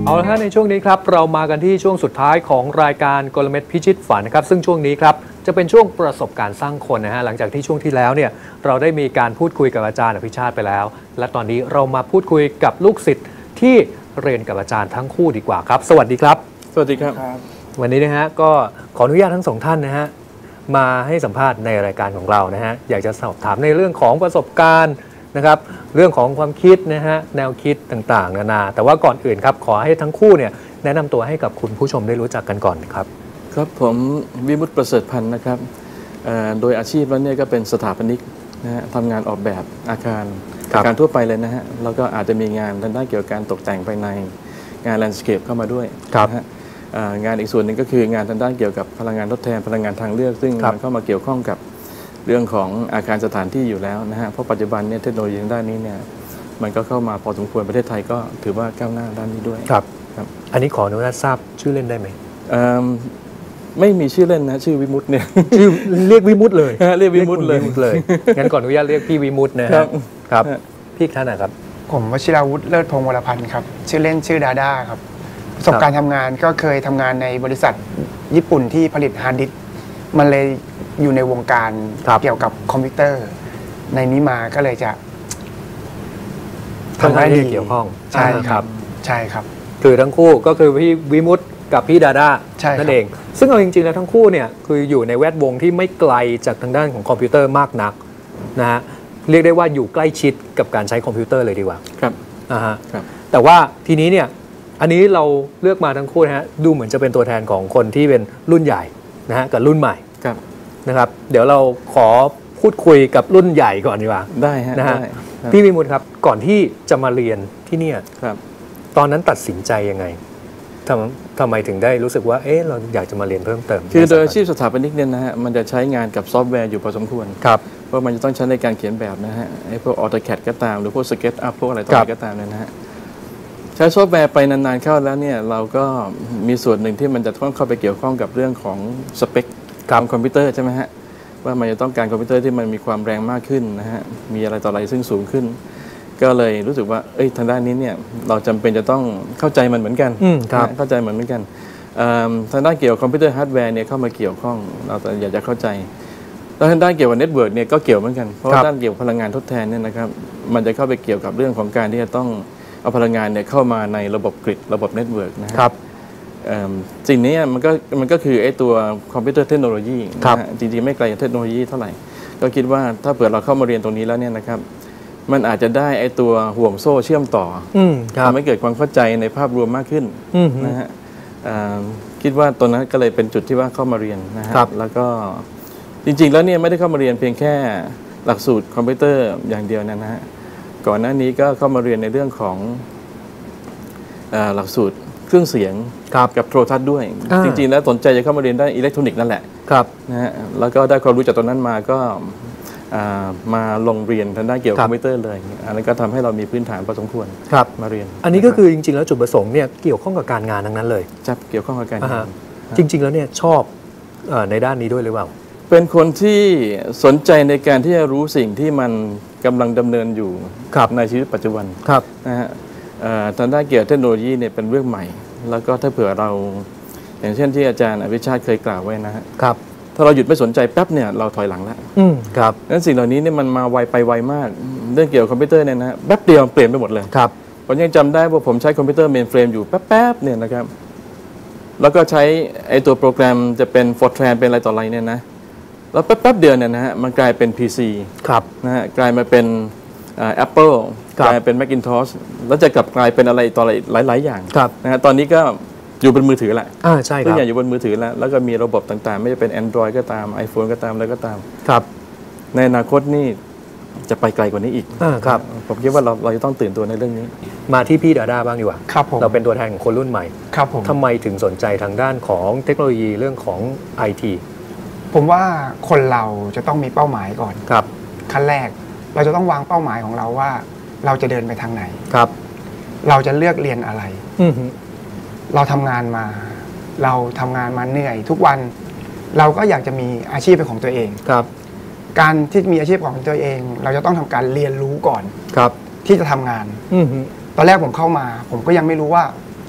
เอาละฮะในช่วงนี้ครับเรามากันที่ช่วงสุดท้ายของรายการกลเม็ดพิชิตฝันนะครับซึ่งช่วงนี้ครับจะเป็นช่วงประสบการณ์สร้างคนนะฮะหลังจากที่ช่วงที่แล้วเนี่ยเราได้มีการพูดคุยกับอาจารย์อภิชาติไปแล้วและตอนนี้เรามาพูดคุยกับลูกศิษย์ที่เรียนกับอาจารย์ทั้งคู่ดีกว่าครับสวัสดีครับสวัสดีครับวันนี้นะฮะก็ขออนุญาตทั้งสองท่านนะฮะมาให้สัมภาษณ์ในรายการของเรานะฮะอยากจะสอบถามในเรื่องของประสบการณ์นะครับเรื่องของความคิดนะฮะแนวคิดต่างๆนานาแต่ว่าก่อนอื่นครับขอให้ทั้งคู่เนี่ยแนะนำตัวให้กับคุณผู้ชมได้รู้จักกันก่อนครับครับผมวิมุตติประเสริฐพันธ์นะครับโดยอาชีพแล้วเนี่ยก็เป็นสถาปนิกนะฮะทำงานออกแบบอาคารทั่วไปเลยนะฮะแล้วก็อาจจะมีงานทางด้านเกี่ยวกับการตกแต่งภายในงานแลนด์สเคปเข้ามาด้วยนะฮะงานอีกส่วนหนึ่งก็คืองานทางด้านเกี่ยวกับพลังงานทดแทนพลังงานทางเลือกซึ่งมันเข้ามาเกี่ยวข้องกับเรื่องของอาคารสถานที่อยู่แล้วนะฮะเพราะปัจจุบันเนี่ยเทคโนโลยีด้านนี้เนี่ยมันก็เข้ามาพอสมควรประเทศไทยก็ถือว่าก้าวหน้าด้านนี้ด้วยครับอันนี้ขออนุญาตทราบชื่อเล่นได้ไหมไม่มีชื่อเล่นนะชื่อวิมุตติเนี่ยชื่อเรียกวิมุตติเลยเรียกวิมุตติเลยงั้นก่อนอนุญาตเรียกพี่วิมุตตินะครับครับพี่ท่านนะครับผมวชิราวุฒิเลิศพงศ์วรพันธ์ครับชื่อเล่นชื่อดาด้าครับประสบการณ์ทำงานก็เคยทำงานในบริษัทญี่ปุ่นที่ผลิตฮาร์ดดิสก์มันเลยอยู่ในวงการเกี่ยวกับคอมพิวเตอร์ในนี้มาก็เลยจะทำให้ดีเกี่ยวข้องใช่ครับใช่ครับคือทั้งคู่ก็คือพี่วิมุตติกับพี่ดาด้านั่นเองซึ่งเอาจริงๆแล้วทั้งคู่เนี่ยคืออยู่ในแวดวงที่ไม่ไกลจากทางด้านของคอมพิวเตอร์มากนักนะฮะเรียกได้ว่าอยู่ใกล้ชิดกับการใช้คอมพิวเตอร์เลยดีกว่าครับแต่ว่าทีนี้เนี่ยอันนี้เราเลือกมาทั้งคู่นะฮะดูเหมือนจะเป็นตัวแทนของคนที่เป็นรุ่นใหญ่นะฮะกับรุ่นใหม่นะครับเดี๋ยวเราขอพูดคุยกับรุ่นใหญ่ก่อนดีกว่าได้ฮะนะฮะพี่วิมุตติครับก่อนที่จะมาเรียนที่นี่ตอนนั้นตัดสินใจยังไงทำไมถึงได้รู้สึกว่าเราอยากจะมาเรียนเพิ่มเติมคือโดยอาชีพสถาปนิกเนี่ยนะฮะมันจะใช้งานกับซอฟต์แวร์อยู่พอสมควรเพราะมันจะต้องใช้ในการเขียนแบบนะฮะไอ้พวก AutoCAD ก็ตามหรือพวก SketchUp พวกอะไรต่างๆก็ตามเนี่ยนะฮะใช้ซอฟต์แวร์ไปนานๆเข้าแล้วเนี่ยเราก็มีส่วนหนึ่งที่มันจะต้องเข้าไปเกี่ยวข้องกับเรื่องของสเปคของคอมพิวเตอร์ใช่ไหมฮะว่ามันจะต้องการคอมพิวเตอร์ที่มันมีความแรงมากขึ้นนะฮะมีอะไรต่ออะไรซึ่งสูงขึ้นก็เลยรู้สึกว่าทางด้านนี้เนี่ยเราจำเป็นจะต้องเข้าใจมันเหมือนกันเข้าใจเหมือนกันทางด้านเกี่ยวกับคอมพิวเตอร์ฮาร์ดแวร์เนี่ยเข้ามาเกี่ยวข้องเราอยากจะเข้าใจแล้วทางด้านเกี่ยวกับเน็ตเวิร์กเนี่ยก็เกี่ยวเหมือนกันเพราะด้านเกี่ยวกับพลังงานทดแทนเนี่ยนะครับมันจะเข้าไปเกี่ยวกับเรื่องของการที่จะต้องเอาพลังงานเนี่ยเข้ามาในระบบกริดระบบเน็ตเวิร์กนะครับสิ่งนี้มันก็คือไอ้ตัวคอมพิวเตอร์เทคโนโลยีจริงๆไม่ไกลจากเทคโนโลยีเท่าไหร่ก็คิดว่าถ้าเผื่อเราเข้ามาเรียนตรงนี้แล้วเนี่ยนะครับมันอาจจะได้ไอ้ตัวห่วงโซ่เชื่อมต่อทำให้เกิดความเข้าใจในภาพรวมมากขึ้นนะฮะคิดว่าตัวนั้นก็เลยเป็นจุดที่ว่าเข้ามาเรียนนะฮะแล้วก็จริงๆแล้วเนี่ยไม่ได้เข้ามาเรียนเพียงแค่หลักสูตรคอมพิวเตอร์อย่างเดียวนะฮะก่อนหน้านี้ก็เข้ามาเรียนในเรื่องของหลักสูตรเครื่องเสียงกับโทรทัศน์ด้วยจริงๆแล้วสนใจจะเข้ามาเรียนด้านอิเล็กทรอนิกส์นั่นแหละนะฮะแล้วก็ได้ความรู้จากตรงนั้นมาก็มาลงเรียนทางด้านเกี่ยวกับคอมพิวเตอร์เลยอันนั้นก็ทำให้เรามีพื้นฐานพอสมควรมาเรียนอันนี้ก็คือจริงๆแล้วจุดประสงค์เนี่ยเกี่ยวข้องกับการงานทั้งนั้นเลยจะเกี่ยวข้องกับการงานจริงๆแล้วเนี่ยชอบในด้านนี้ด้วยหรือเปล่าเป็นคนที่สนใจในการที่จะรู้สิ่งที่มันกำลังดำเนินอยู่ในชีวิตปัจจุบันนะฮะทางด้านเกี่ยวกับเทคโนโลยีเนี่ยเป็นเรื่องใหม่แล้วก็ถ้าเผื่อเราอย่างเช่นที่อาจารย์อภิชาติเคยกล่าวไว้นะฮะถ้าเราหยุดไม่สนใจแป๊บเนี่ยเราถอยหลังแล้วนั้นสิ่งเหล่านี้เนี่ยมันมาไวไปไวมากเรื่องเกี่ยวกับคอมพิวเตอร์เนี่ยนะแป๊บเดียวเปลี่ยนไปหมดเลยผมยังจำได้ว่าผมใช้คอมพิวเตอร์เมนเฟรมอยู่แป๊บเนี่ยนะครับแล้วก็ใช้ไอ้ตัวโปรแกรมจะเป็น Fortran เป็นอะไรต่ออะไรเนี่ยนะแล้วแป๊บเดียวเนี่ยนะฮะมันกลายเป็น PC นะฮะกลายมาเป็นApple กลายเป็น Macintosh แล้วจะกลับกลายเป็นอะไรต่ออะไรหลายๆอย่างนะฮะตอนนี้ก็อยู่บนมือถือแหละใช่ครับทุกอย่างอยู่บนมือถือแล้วก็มีระบบต่างๆไม่ว่าจะเป็น Android ก็ตาม iPhone ก็ตามอะไรก็ตามในอนาคตนี่จะไปไกลกว่านี้อีกผมคิดว่าเราจะต้องตื่นตัวในเรื่องนี้มาที่พี่ดาด้าบ้างดีกว่าเราเป็นตัวแทนของคนรุ่นใหม่ทำไมถึงสนใจทางด้านของเทคโนโลยีเรื่องของ IT ผมว่าคนเราจะต้องมีเป้าหมายก่อนขั้นแรกเราจะต้องวางเป้าหมายของเราว่าเราจะเดินไปทางไหนเราจะเลือกเรียนอะไรเราทำงานมาเหนื่อยทุกวันเราก็อยากจะมีอาชีพเป็นของตัวเองการที่มีอาชีพของตัวเองเราจะต้องทำการเรียนรู้ก่อนที่จะทำงานตอนแรกผมเข้ามาผมก็ยังไม่รู้ว่า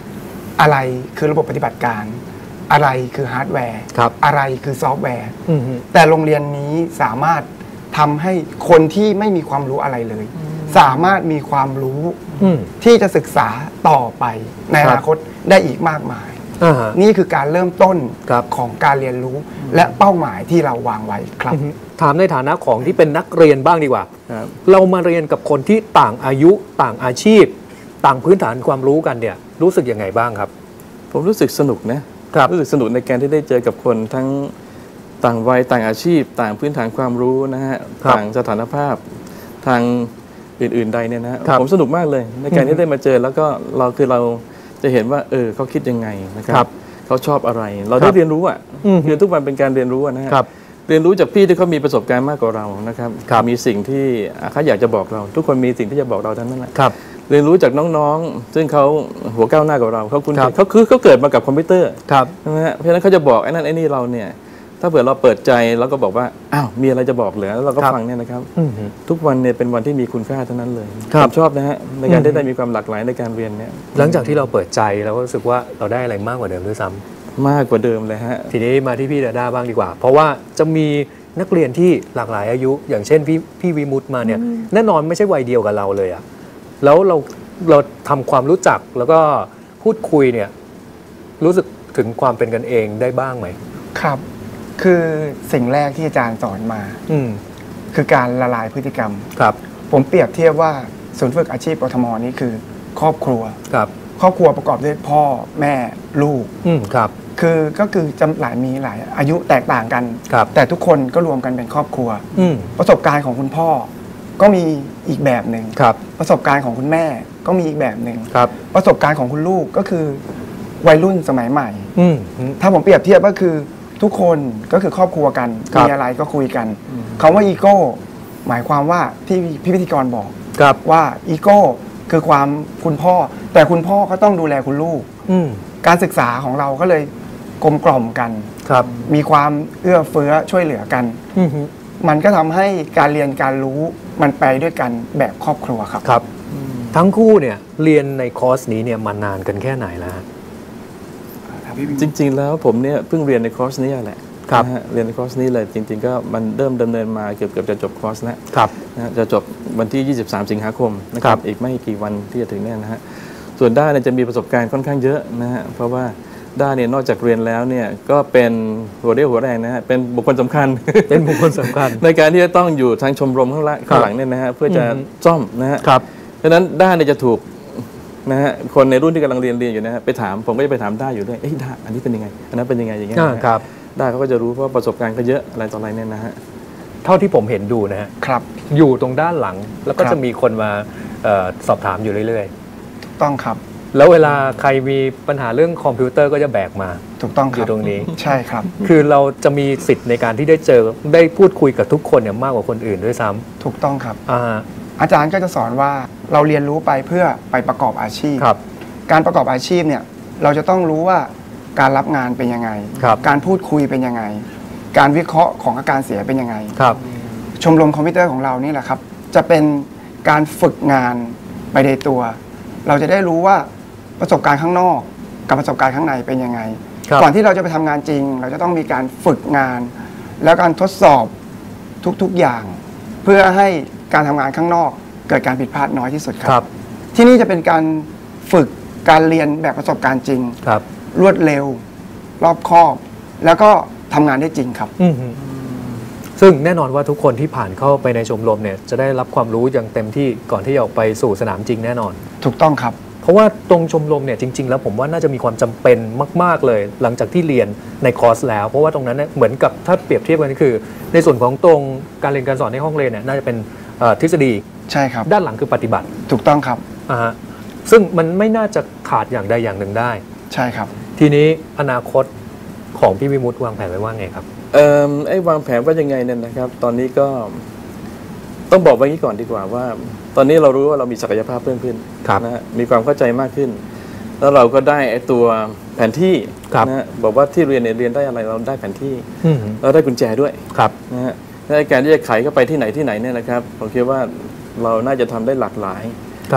อะไรคือระบบปฏิบัติการ อะไรคือฮาร์ดแวร์อะไรคือซอฟต์แวร์แต่โรงเรียนนี้สามารถทำให้คนที่ไม่มีความรู้อะไรเลย สามารถมีความรู้ที่จะศึกษาต่อไปในอนาคตได้อีกมากมายนี่คือการเริ่มต้นของการเรียนรู้และเป้าหมายที่เราวางไว้ครับถามในฐานะของที่เป็นนักเรียนบ้างดีกว่าเรามาเรียนกับคนที่ต่างอายุต่างอาชีพต่างพื้นฐานความรู้กันเนี่ยรู้สึกยังไงบ้างครับผมรู้สึกสนุกนะรู้สึกสนุกในการที่ได้เจอกับคนทั้งต่างวัยต่างอาชีพต่างพื้นฐานความรู้นะฮะต่างสถานภาพทางอื่นๆใดเนี่ยนะผมสนุกมากเลยในการที่ได้มาเจอแล้วก็เราจะเห็นว่าเขาคิดยังไงนะครับเขาชอบอะไรเราได้เรียนรู้อ่ะคือทุกวันเป็นการเรียนรู้นะฮะเรียนรู้จากพี่ที่เขามีประสบการณ์มากกว่าเรานะครับมีสิ่งที่เขาอยากจะบอกเราทุกคนมีสิ่งที่จะบอกเราทั้งนั้นแหละเรียนรู้จากน้องๆซึ่งเขาหัวก้าวหน้ากว่าเราเขาเกิดมากับคอมพิวเตอร์ใช่ไหมฮะเพราะฉะนั้นเขาจะบอกไอ้นั่นไอ้นี่เราเนี่ยถ้าเผื่อเราเปิดใจแล้วก็บอกว่าอ้าวมีอะไรจะบอกเหรอแล้วเราก็ฟังเนี่ยนะครับทุกวันเนี่ยเป็นวันที่มีคุณค่าทั้งนั้นเลยผมชอบนะฮะในการได้มีความหลากหลายในการเรียนเนี่ยหลังจากที่เราเปิดใจเราก็รู้สึกว่าเราได้อะไรมากกว่าเดิมด้วยซ้ำมากกว่าเดิมเลยฮะทีนี้มาที่พี่ดาด้าบ้างดีกว่าเพราะว่าจะมีนักเรียนที่หลากหลายอายุอย่างเช่นพี่วิมุตมาเนี่ยแน่นอนไม่ใช่วัยเดียวกับเราเลยอะแล้วเราทำความรู้จักแล้วก็พูดคุยเนี่ยรู้สึกถึงความเป็นกันเองได้บ้างไหมครับคือสิ่งแรกที่อาจารย์สอนมาคือการละลายพฤติกรรมครับผมเปรียบเทียบว่าศูนย์ฝึกอาชีพกทมนี้คือครอบครัวครับครอบครัวประกอบด้วยพ่อแม่ลูกครับก็คือจำมีหลายอายุแตกต่างกันแต่ทุกคนก็รวมกันเป็นครอบครัวประสบการณ์ของคุณพ่อก็มีอีกแบบหนึ่งประสบการณ์ของคุณแม่ก็มีอีกแบบหนึ่งประสบการณ์ของคุณลูกก็คือวัยรุ่นสมัยใหม่ถ้าผมเปรียบเทียบก็คือทุกคนก็คือครอบครัวกันมีอะไรก็คุยกันคำว่าอีโก้หมายความว่าที่พี่พิธีกรบอกว่าอีโก้คือความคุณพ่อแต่คุณพ่อก็ต้องดูแลคุณลูกการศึกษาของเราก็เลยกลมกล่อมกันมีความเอื้อเฟื้อช่วยเหลือกันมันก็ทำให้การเรียนการรู้มันไปด้วยกันแบบครอบครัวครับทั้งคู่เนี่ยเรียนในคอร์สนี้เนี่ยมานานกันแค่ไหนแล้วจริงๆแล้วผมเนี่ยเพิ่งเรียนในคอร์สนี้แหละเรียนในคอร์สนี้เลยจริงๆก็มันเริ่มดำเนินมาเกือบจะจบคอร์สแล้วจะจบวันที่23 สิงหาคมนะครับอีกไม่กี่วันที่จะถึงเนี่ยนะฮะส่วนด้าเนี่ยจะมีประสบการณ์ค่อนข้างเยอะนะฮะเพราะว่าด้าเนี่ยนอกจากเรียนแล้วเนี่ยก็เป็นหัวเรี่ยวหัวแรงนะฮะเป็นบุคคลสำคัญในการที่จะต้องอยู่ทางชมรมข้างหลังเนี่ยนะฮะเพื่อจะซ่อมนะฮะเพราะฉะนั้นด้าเนี่ยจะถูกนะฮะคนในรุ่นที่กำลังเรียนอยู่นะฮะไปถามผมก็จะไปถามด้าอยู่ด้วยด้าอันนี้เป็นยังไงอันนั้นเป็นยังไงอย่างเงี้ยด้าเขาก็จะรู้เพราะประสบการณ์เขาเยอะอะไรต่ออะไรเนี่ยนะฮะเท่าที่ผมเห็นดูนะฮะอยู่ตรงด้านหลังแล้วก็จะมีคนมาสอบถามอยู่เรื่อยๆถูกต้องครับแล้วเวลาใครมีปัญหาเรื่องคอมพิวเตอร์ก็จะแบกมาถูกต้องอยู่ตรงนี้ใช่ครับคือเราจะมีสิทธิ์ในการที่ได้พูดคุยกับทุกคนเนี่ยมากกว่าคนอื่นด้วยซ้ำถูกต้องครับอาจารย์ก็จะสอนว่าเราเรียนรู้ไปเพื่อไปประกอบอาชีพการประกอบอาชีพเนี่ยเราจะต้องรู้ว่าการรับงานเป็นยังไงการพูดคุยเป็นยังไงการวิเคราะห์ของอาการเสียเป็นยังไงชมรมคอมพิวเตอร์ของเรานี่แหละครับจะเป็นการฝึกงานไปในตัวเราจะได้รู้ว่าประสบการณ์ข้างนอกกับประสบการณ์ข้างในเป็นยังไงก่อนที่เราจะไปทำงานจริงเราจะต้องมีการฝึกงานแล้วการทดสอบทุกๆอย่างเพื่อให้การทำงานข้างนอกเกิดการผิดพลาดน้อยที่สุดครับที่นี่จะเป็นการฝึกการเรียนแบบประสบการณ์จริงรวดเร็วรอบคอบแล้วก็ทำงานได้จริงครับซึ่งแน่นอนว่าทุกคนที่ผ่านเข้าไปในชมรมเนี่ยจะได้รับความรู้อย่างเต็มที่ก่อนที่จะออกไปสู่สนามจริงแน่นอนถูกต้องครับเพราะว่าตรงชมรมเนี่ยจริงๆแล้วผมว่าน่าจะมีความจำเป็นมากๆเลยหลังจากที่เรียนในคอร์สแล้วเพราะว่าตรงนั้นเนี่ยเหมือนกับถ้าเปรียบเทียบกันก็คือในส่วนของตรงการเรียนการสอนในห้องเรียนเนี่ยน่าจะเป็นทฤษฎีใช่ครับด้านหลังคือปฏิบัติถูกต้องครับซึ่งมันไม่น่าจะขาดอย่างใดอย่างหนึ่งได้ใช่ครับทีนี้อนาคตของพี่วิมุตติวางแผนไว้ว่าไงครับวางแผนว่ายังไงเนี่ยนะครับตอนนี้ก็ต้องบอกไว้งี้ก่อนดีกว่าว่าตอนนี้เรารู้ว่าเรามีศักยภาพเพิ่มขึ้นนะฮะมีความเข้าใจมากขึ้นแล้วเราก็ได้ตัวแผนที่นะฮะบอกว่าที่เรียนเนี่ยเรียนได้อะไรเราได้แผนที่เราได้กุญแจด้วยนะฮะในการที่จะไขเข้าไปที่ไหนเนี่ยนะครับผมคิดว่าเราน่าจะทำได้หลากหลาย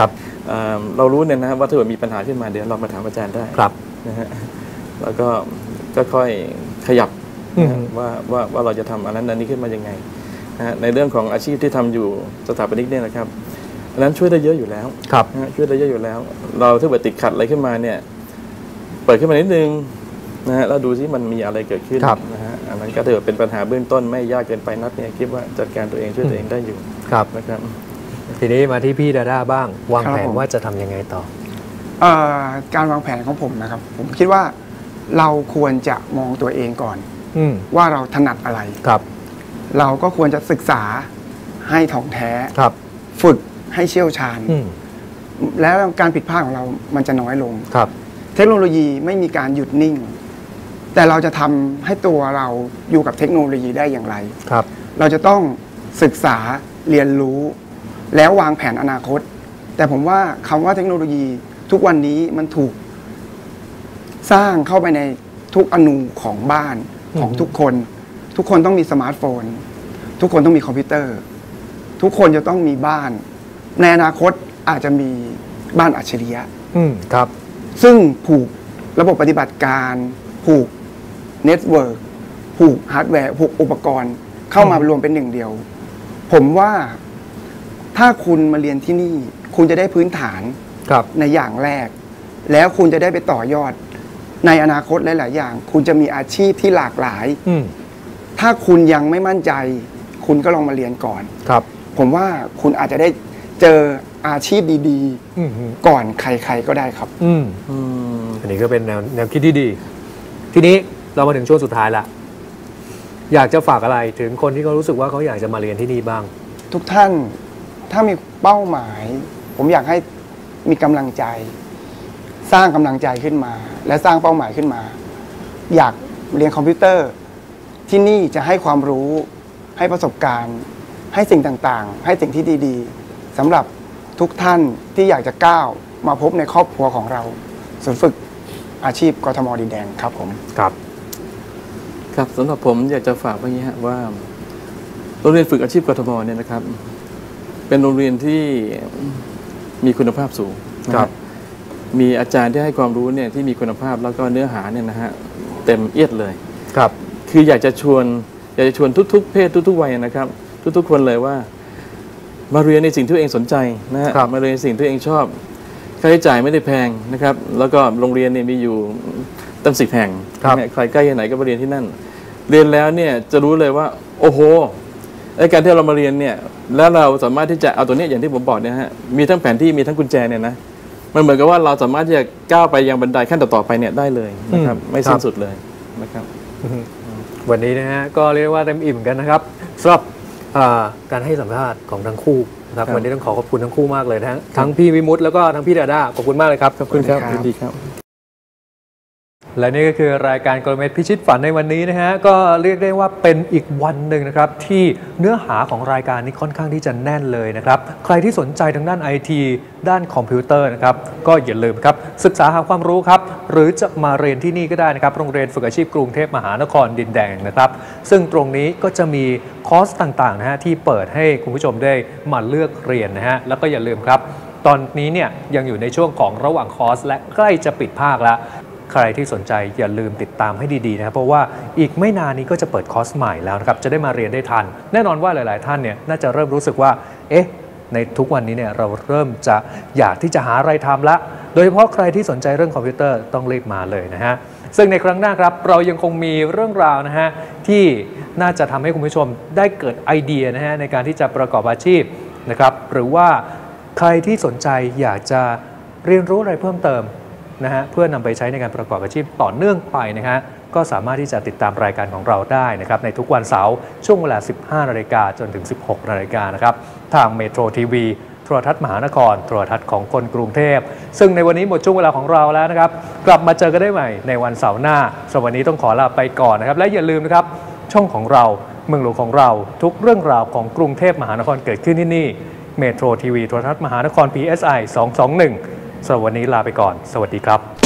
เรารู้เนี่ยนะว่าถ้าเกิดมีปัญหาขึ้นมาเดี๋ยวเรามาถามอาจารย์ได้ครับนะฮะแล้วก็ค่อยขยับว่าเราจะทำอันนั้นอันนี้ขึ้นมายังไงนะฮะในเรื่องของอาชีพที่ทำอยู่สถาปนิกเนี่ยนะครับอันนั้นช่วยได้เยอะอยู่แล้วช่วยได้เยอะอยู่แล้วเราถ้าเกิดติดขัดอะไรขึ้นมาเนี่ยเปิดขึ้นมานิดนึงนะฮะแล้วดูซิมันมีอะไรเกิดขึ้นนะฮะอันนั้นก็ถือเป็นปัญหาเบื้องต้นไม่ยากเกินไปนักเนี่ยคิดว่าจัดการตัวเองช่วยตัวเองได้อยู่นะครับทีนี้มาที่พี่ดาด้าบ้างวางแผนว่าจะทำยังไงต่อการวางแผนของผมนะครับผมคิดว่าเราควรจะมองตัวเองก่อนว่าเราถนัดอะไรเราก็ควรจะศึกษาให้ถ่องแท้ฝึกให้เชี่ยวชาญแล้วการผิดพลาดของเรามันจะน้อยลงเทคโนโลยีไม่มีการหยุดนิ่งแต่เราจะทำให้ตัวเราอยู่กับเทคโนโลยีได้อย่างไรเราจะต้องศึกษาเรียนรู้แล้ววางแผนอนาคตแต่ผมว่าคำว่าเทคโนโลยีทุกวันนี้มันถูกสร้างเข้าไปในทุกอนูของบ้านของทุกคนต้องมีสมาร์ทโฟนทุกคนต้องมีคอมพิวเตอร์ทุกคนจะต้องมีบ้านในอนาคตอาจจะมีบ้านอัจฉริยะครับซึ่งผูกระบบปฏิบัติการผูกเน็ตเวิร์กผูกฮาร์ดแวร์ผูกอุปกรณ์เข้ามารวมเป็นหนึ่งเดียวผมว่าถ้าคุณมาเรียนที่นี่คุณจะได้พื้นฐานในอย่างแรกแล้วคุณจะได้ไปต่อยอดในอนาคตหลายๆอย่างคุณจะมีอาชีพที่หลากหลายถ้าคุณยังไม่มั่นใจคุณก็ลองมาเรียนก่อนผมว่าคุณอาจจะได้เจออาชีพดีๆก่อนใครๆก็ได้ครับอันนี้ก็เป็นแนวคิดที่ดีทีนี้เรามาถึงช่วงสุดท้ายละอยากจะฝากอะไรถึงคนที่เขารู้สึกว่าเขาอยากจะมาเรียนที่นี่บ้างทุกท่านถ้ามีเป้าหมายผมอยากให้มีกำลังใจสร้างกำลังใจขึ้นมาและสร้างเป้าหมายขึ้นมาอยากเรียนคอมพิวเตอร์ที่นี่จะให้ความรู้ให้ประสบการณ์ให้สิ่งต่างๆให้สิ่งที่ดีๆสำหรับทุกท่านที่อยากจะก้าวมาพบในครอบครัวของเราศูนย์ฝึกอาชีพกทม.ดินแดงครับผมครับสำหรับผมอยากจะฝากไว้อย่างนี้ว่าโรงเรียนฝึกอาชีพกทม.เนี่ยนะครับเป็นโรงเรียนที่มีคุณภาพสูงนะครับมีอาจารย์ที่ให้ความรู้เนี่ยที่มีคุณภาพแล้วก็เนื้อหาเนี่ยนะฮะเต็มเอียดเลยคืออยากจะชวนทุกๆเพศทุกๆวัยนะครับทุกๆคนเลยว่ามาเรียนในสิ่งที่ตัวเองสนใจนะฮะมาเรียนในสิ่งที่ตัวเองชอบค่าใช้จ่ายไม่ได้แพงนะครับแล้วก็โรงเรียนเนี่ยมีอยู่ตั้ง10 แห่งใครใกล้ไหนก็มาเรียนที่นั่นเรียนแล้วเนี่ยจะรู้เลยว่าโอ้โหไอ้การที่เรามาเรียนเนี่ยแล้วเราสามารถที่จะเอาตัวนี้อย่างที่ผมบอกเนี่ยฮะมีทั้งแผนที่มีทั้งกุญแจเนี่ยนะมันเหมือนกับว่าเราสามารถที่จะก้าวไปยังบันไดขั้นต่อๆไปเนี่ยได้เลยนะครับไม่สิ้นสุดเลยนะครับวันนี้นะฮะก็เรียกว่าเต็มอิ่มกันนะครับสำหรับการให้สัมภาษณ์ของทั้งคู่นะครับวันนี้ต้องขอบคุณทั้งคู่มากเลยทั้งพี่วิมุตติแล้วก็ทั้งพี่ดาด้าขอบคุณมากเลยครับขอบคุณครับยินดีครับและนี่ก็คือรายการกลเม็ดพิชิตฝันในวันนี้นะฮะก็เรียกได้ว่าเป็นอีกวันหนึ่งนะครับที่เนื้อหาของรายการนี้ค่อนข้างที่จะแน่นเลยนะครับใครที่สนใจทางด้าน IT ด้านคอมพิวเตอร์นะครับก็อย่าลืมครับศึกษาหาความรู้ครับหรือจะมาเรียนที่นี่ก็ได้นะครับโรงเรียนฝึกอาชีพกรุงเทพมหานครดินแดงนะครับซึ่งตรงนี้ก็จะมีคอร์สต่างๆนะฮะที่เปิดให้คุณผู้ชมได้มาเลือกเรียนนะฮะแล้วก็อย่าลืมครับตอนนี้เนี่ยยังอยู่ในช่วงของระหว่างคอร์สและใกล้จะปิดภาคแล้วใครที่สนใจอย่าลืมติดตามให้ดีๆนะครับเพราะว่าอีกไม่นานนี้ก็จะเปิดคอร์สใหม่แล้วนะครับจะได้มาเรียนได้ทันแน่นอนว่าหลายๆท่านเนี่ยน่าจะเริ่มรู้สึกว่าในทุกวันนี้เนี่ยเราเริ่มจะอยากที่จะหาอะไรทำละโดยเฉพาะใครที่สนใจเรื่องคอมพิวเตอร์ต้องรีบมาเลยนะฮะซึ่งในครั้งหน้าครับเรายังคงมีเรื่องราวนะฮะที่น่าจะทำให้คุณผู้ชมได้เกิดไอเดียนะฮะในการที่จะประกอบอาชีพนะครับหรือว่าใครที่สนใจอยากจะเรียนรู้อะไรเพิ่มเติมนะฮะเพื่อนำไปใช้ในการประกอบอาชีพต่อเนื่องไปนะฮะก็สามารถที่จะติดตามรายการของเราได้นะครับในทุกวันเสาร์ช่วงเวลา 15 นาฬิกาจนถึง 16 นาฬิกานะครับทางเมโทรทีวีโทรทัศน์มหานครโทรทัศน์ของคนกรุงเทพซึ่งในวันนี้หมดช่วงเวลาของเราแล้วนะครับกลับมาเจอกันได้ใหม่ในวันเสาร์หน้าสำหรับวันนี้ต้องขอลาไปก่อนนะครับและอย่าลืมนะครับช่องของเราเมืองหลวงของเราทุกเรื่องราวของกรุงเทพมหานครเกิดขึ้นที่นี่เมโทรทีวีโทรทัศน์มหานคร PSI 221สำหรับวันนี้ลาไปก่อนสวัสดีครับ